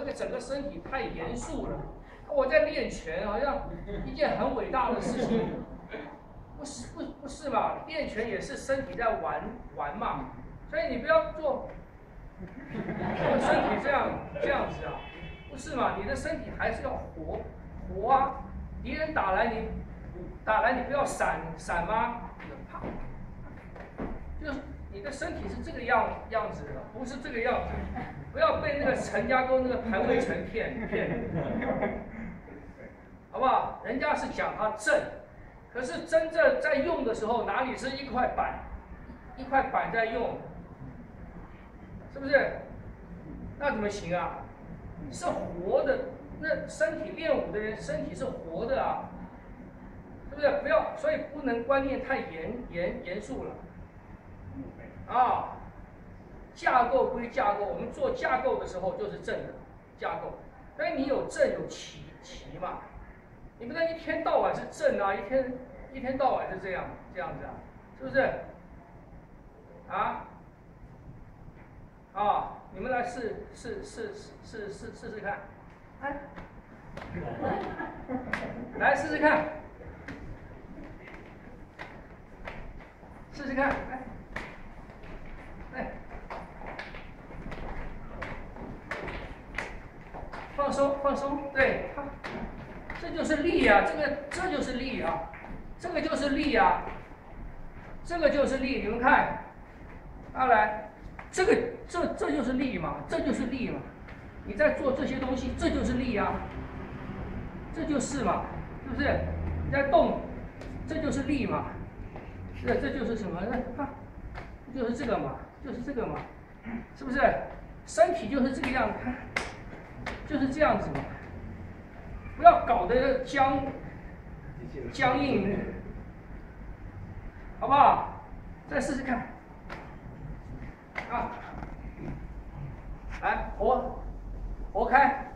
个整个身体太严肃了。我在练拳，好像一件很伟大的事情。不是嘛？练拳也是身体在玩嘛，所以你不要做身体这样子啊，不是嘛？你的身体还是要活啊！敌人打来你不要闪吗？啪，就是你的身体是这个样子的，不是这个样子。不要被那个陈家沟那个盘围城骗，好不好？人家是讲他正。可是真正在用的时候，哪里是一块板在用，是不是？那怎么行啊？是活的，那身体练武的人身体是活的啊，是不是？不要，所以不能观念太严肃了，啊。架构归架构，我们做架构的时候就是正的架构，所以你有正有齐嘛。你不能一天到晚是正啊，一天到晚是这样子啊，是不是？你们来试看，哎，来试试看，哎，放松，对，这就是力啊，这就是力啊，这个就是力啊，这个就是力，你们看，来，这就是力嘛，这就是力嘛，你在做这些东西，这就是力啊，这就是嘛，是不是？你在动，这就是力嘛，这就是什么？就是这个嘛，是不是？身体就是这个样子，就是这样子嘛，不要搞得僵硬，好不好？再试试看，来活开。